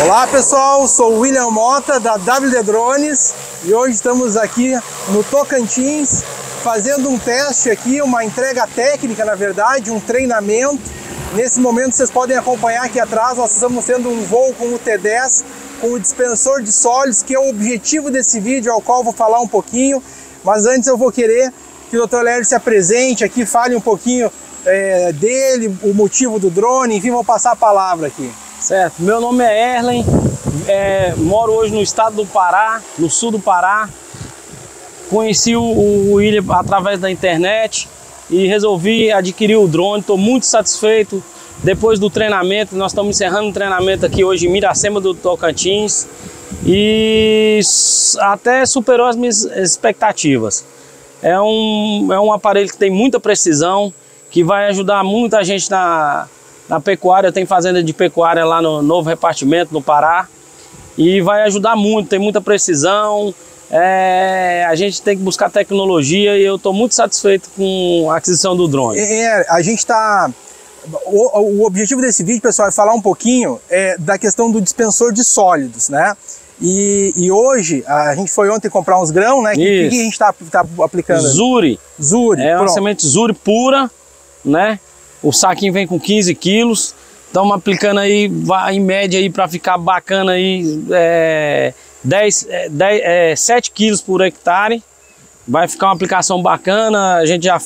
Olá pessoal, sou o William Mota da WD Drones e hoje estamos aqui no Tocantins fazendo um teste aqui, uma entrega técnica na verdade, um treinamento. Nesse momento vocês podem acompanhar aqui atrás, nós estamos tendo um voo com o T10, com o dispensor de sólidos, que é o objetivo desse vídeo, ao qual eu vou falar um pouquinho. Mas antes eu vou querer que o Dr. Lério se apresente aqui, fale um pouquinho dele, o motivo do drone, enfim, vou passar a palavra aqui. Certo, meu nome é Erlen, moro hoje no estado do Pará, no sul do Pará. Conheci o William através da internet e resolvi adquirir o drone. Estou muito satisfeito. Depois do treinamento, nós estamos encerrando o treinamento aqui hoje em Miracema do Tocantins e até superou as minhas expectativas. É um aparelho que tem muita precisão, que vai ajudar muita gente na pecuária. Tem fazenda de pecuária lá no Novo Repartimento, no Pará, e vai ajudar muito, tem muita precisão. A gente tem que buscar tecnologia e eu estou muito satisfeito com a aquisição do drone. A gente está... O objetivo desse vídeo, pessoal, é falar um pouquinho da questão do dispensor de sólidos, né? E hoje, a gente foi ontem comprar uns grãos, né? O que a gente está aplicando? Zuri. Zuri. É uma semente Zuri pura, né? O saquinho vem com 15 quilos. Estamos aplicando aí, em média, aí para ficar bacana aí, 7 quilos por hectare. Vai ficar uma aplicação bacana. A gente já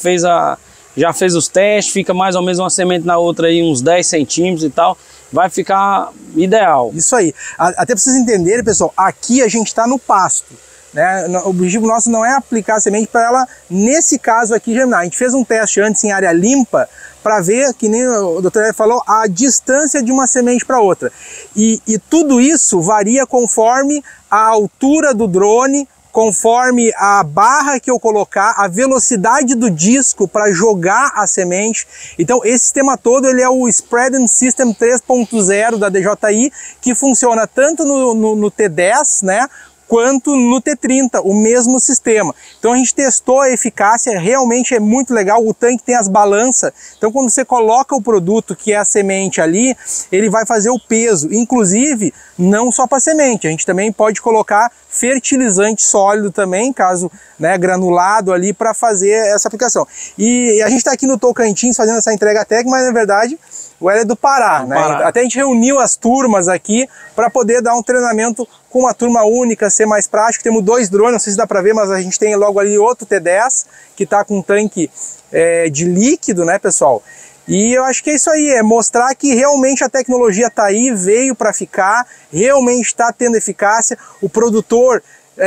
fez os testes, fica mais ou menos uma semente na outra aí, uns 10 centímetros e tal. Vai ficar ideal. Isso aí. Até para vocês entenderem, pessoal, aqui a gente está no pasto, né? O objetivo nosso não é aplicar a semente para ela, nesse caso aqui, germinar. A gente fez um teste antes em área limpa para ver, que nem o Dr. Lério falou, a distância de uma semente para outra. E tudo isso varia conforme a altura do drone, conforme a barra que eu colocar, a velocidade do disco para jogar a semente. Então esse sistema todo ele é o Spreading System 3.0 da DJI, que funciona tanto no T10, né, quanto no T30, o mesmo sistema. Então a gente testou a eficácia, realmente é muito legal. O tanque tem as balanças, então quando você coloca o produto, que é a semente ali, ele vai fazer o peso. Inclusive, não só para semente, a gente também pode colocar fertilizante sólido também, caso, né, granulado ali, para fazer essa aplicação. E a gente está aqui no Tocantins fazendo essa entrega técnica, mas na verdade o Hélio é do Pará, né? Até a gente reuniu as turmas aqui para poder dar um treinamento com uma turma única, ser mais prático. Temos 2 drones, não sei se dá para ver, mas a gente tem logo ali outro T10 que está com um tanque de líquido, né, pessoal? E eu acho que é isso aí, é mostrar que realmente a tecnologia está aí, veio para ficar, realmente está tendo eficácia. O produtor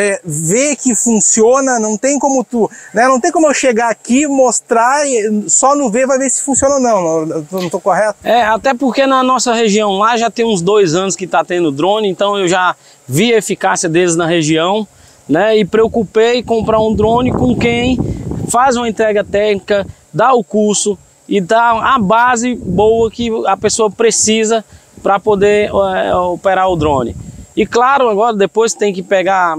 vê que funciona, não tem como não tem como eu chegar aqui, mostrar, só no ver vai ver se funciona ou não. Não estou correto? Até porque na nossa região lá já tem uns 2 anos que está tendo drone, então eu já vi a eficácia deles na região, né? E preocupei em comprar um drone com quem faz uma entrega técnica, dá o curso e dá a base boa que a pessoa precisa para poder operar o drone. E claro, agora depois tem que pegar,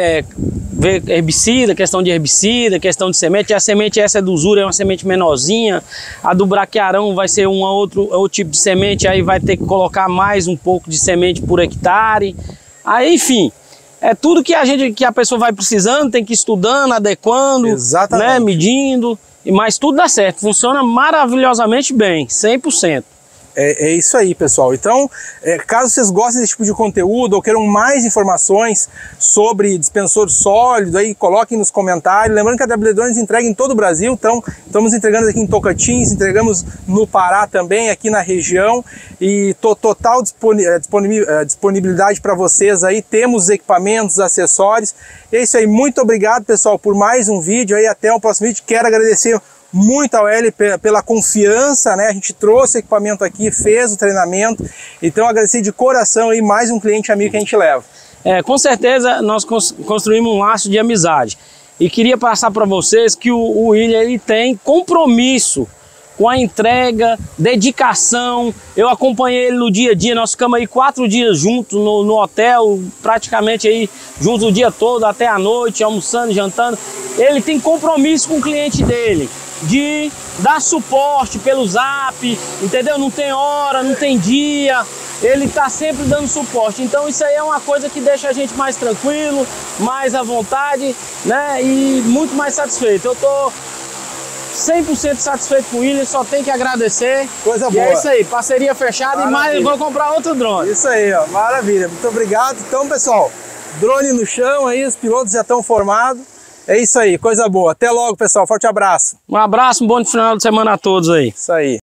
ver herbicida, questão de herbicida, questão de semente. A semente essa é do Zuri, é uma semente menorzinha. A do braquiarão vai ser outro tipo de semente, aí vai ter que colocar mais um pouco de semente por hectare. Aí, enfim, é tudo que a pessoa vai precisando, tem que ir estudando, adequando, né, medindo. Mas tudo dá certo, funciona maravilhosamente bem, 100%. É isso aí, pessoal. Então, caso vocês gostem desse tipo de conteúdo ou queiram mais informações sobre dispensor sólido, aí coloquem nos comentários. Lembrando que a WD Drones entrega em todo o Brasil, então estamos entregando aqui em Tocantins, entregamos no Pará também, aqui na região, e total disponibilidade para vocês aí. Temos os equipamentos, acessórios. É isso aí, muito obrigado, pessoal, por mais um vídeo aí. Até o próximo vídeo. Quero agradecer muito ao Hélio pela confiança, né? A gente trouxe o equipamento aqui, fez o treinamento, então agradecer de coração aí mais um cliente amigo que a gente leva. Com certeza nós construímos um laço de amizade e queria passar para vocês que o William ele tem compromisso com a entrega, dedicação. Eu acompanhei ele no dia a dia, nós ficamos aí 4 dias juntos no hotel, praticamente aí juntos o dia todo, até a noite, almoçando, jantando. Ele tem compromisso com o cliente dele, de dar suporte pelo Zap, entendeu? Não tem hora, não tem dia. ele tá sempre dando suporte. Então isso aí é uma coisa que deixa a gente mais tranquilo, mais à vontade, né? E muito mais satisfeito. Eu tô 100% satisfeito com ele, só tem que agradecer. Coisa e boa. É isso aí, parceria fechada. Maravilha. E mais vou comprar outro drone. Isso aí, ó, maravilha. Muito obrigado. Então, pessoal, drone no chão aí, os pilotos já estão formados. É isso aí, coisa boa. Até logo, pessoal. Forte abraço. Um abraço, um bom final de semana a todos aí. Isso aí.